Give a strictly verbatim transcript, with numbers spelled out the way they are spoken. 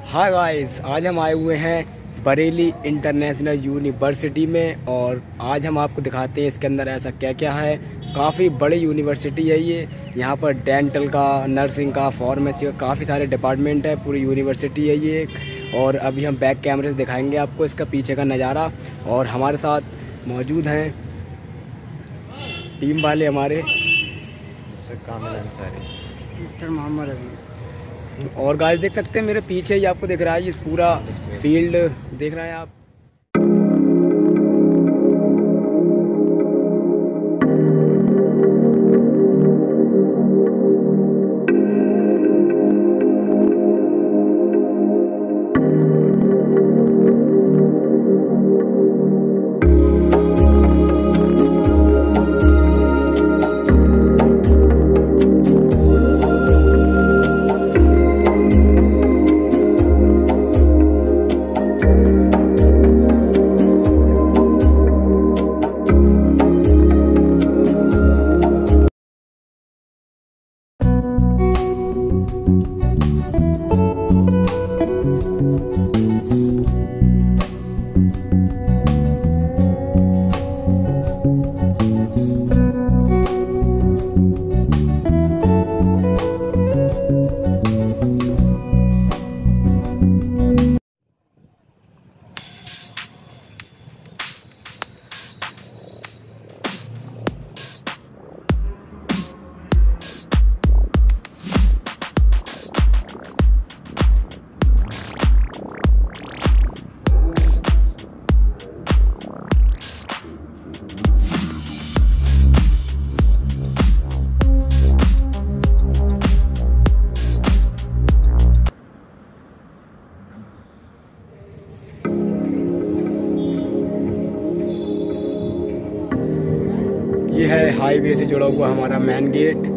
Hi guys, आज हम आए हुए हैं बरेली इंटरनेशनल यूनिवर्सिटी में और आज हम आपको दिखाते हैं इसके अंदर ऐसा क्या क्या है। काफ़ी बड़ी यूनिवर्सिटी है ये। यहाँ पर डेंटल का, नर्सिंग का, फार्मेसी का काफ़ी सारे डिपार्टमेंट है। पूरी यूनिवर्सिटी है ये। और अभी हम बैक कैमरे से दिखाएंगे आपको इसका पीछे का नज़ारा। और हमारे साथ मौजूद हैं टीम वाले हमारे, मिस्टर कामिल अंसारी, मिस्टर मोहम्मद अभी। और गाइस देख सकते हैं मेरे पीछे ही आपको दिख रहा है ये पूरा फील्ड देख रहे हैं आप। ये है हाईवे से जुड़ा हुआ हमारा मेन गेट।